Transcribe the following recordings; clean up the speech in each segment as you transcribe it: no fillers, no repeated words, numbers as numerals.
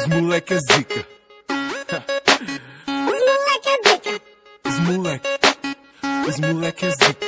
Os moleque é zica. Os moleque é zica. Os moleque é zica. Os moleque é zica.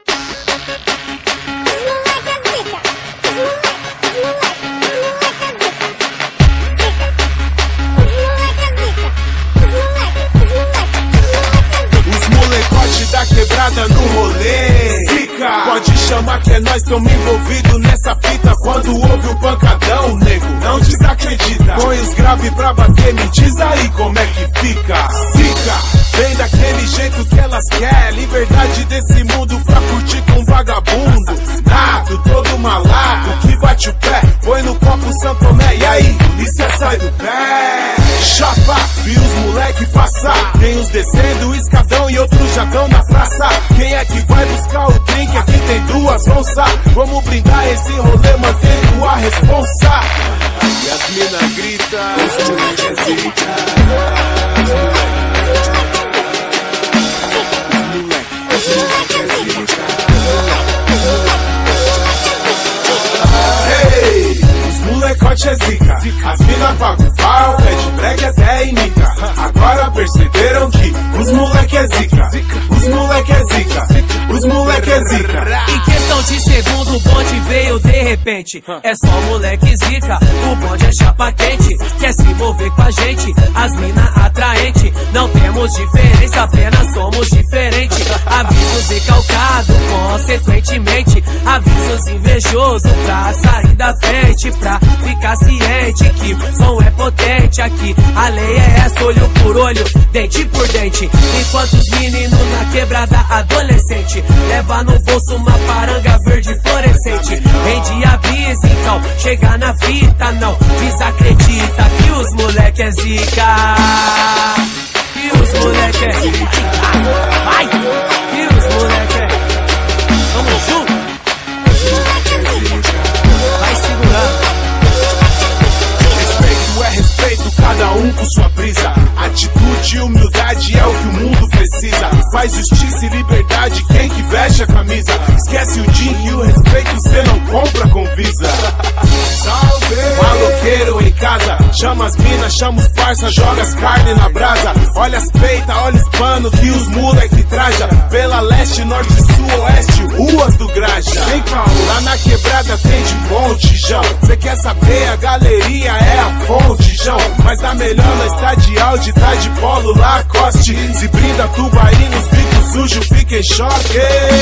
Os molecote da quebrada no rolê. Zica. Pode chamar que é nós tamo envolvido nessa fita. Quando ouve o pancadão, nego, não desacredita. Põe os grave pra bater, me diz aí como é que fica. Zica. Vem daquele jeito que elas querem. Liberdade desse mundo pra curtir com vagabundo. Nato, todo malaco que bate o pé. Põe no copo Santo Tomé. E aí, polícia sai do pé. Chapa, vi os moleque passar. Tem uns descendo o escadão e outros já tão na praça. Quem é que vai buscar o drink? Aqui tem duas onças. Vamos brindar esse rolê mantendo a responsa. E as mina grita: os moleque é zica. Molecote é zica, as mina pagam o pau, pede break até imita. Agora perceberam que os moleque é zica, os moleque é zica, os moleque é zica. Em questão de segundo o bonde veio de repente. É só moleque zica, o bonde é chapa quente. Quer se envolver com a gente, as mina atraente. Não temos diferença, apenas somos diferentes. Avisos recalcado, consequentemente. Avisos invejosos pra sair da frente. Pra ficar ciente que o som é potente aqui. A lei é essa, olho por olho, dente por dente. Enquanto os meninos na quebrada adolescente leva no bolso uma paranga verde fluorescente. Rende avisa então, chega na fita não desacredita que os moleque é zica. Que os moleque é zica. Vai! Que os moleque é. Vamos junto! Vai segurando. Respeito, cada um com sua brisa. Atitude e humildade é o que o mundo precisa. Faz justiça e liberdade quem que veste a camisa. Esquece o din e o respeito cê não compra com Visa. Salve! Maloqueiro em casa, chama as minas, chama os parça, joga as carnes na brasa. Olha as peitas, olha os panos que os moleque traja. Pela leste, norte, sul, oeste, ruas do Graja. Sem calma, lá na quebrada tem de monte, João. Cê quer saber, a galeria é a fonte, João. Mas tá melhor nós tá de Audi, tá de polo, Lacoste. Se brinda tubaína, os bicos sujos fica em choque.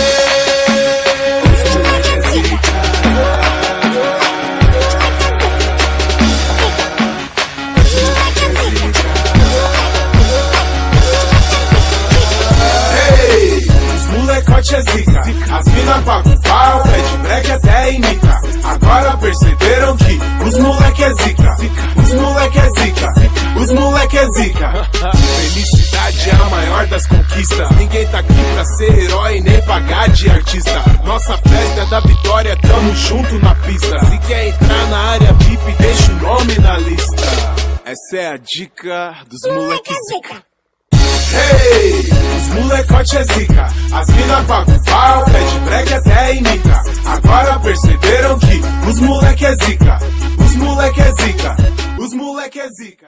Molecote é zica, as mina pagam o pau, pede break até imita. Agora perceberam que os moleque é zica, os moleque é zica, os moleque é zica. Felicidade é a maior das conquistas. Ninguém tá aqui pra ser herói nem pagar de artista. Nossa festa é da vitória, tamo junto na pista. Se quer entrar na área VIP, deixa o nome na lista. Essa é a dica dos moleque zica. Hey, os molecote é zica, as mina pagam o pau, pede break até imita. Agora perceberam que os moleque é zica, os moleque é zica, os moleque é zica.